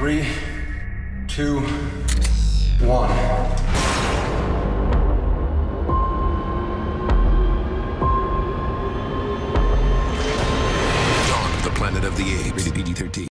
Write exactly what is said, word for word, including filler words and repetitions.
Three, two, one. Dawn of the Planet of the Apes. Rated P G thirteen.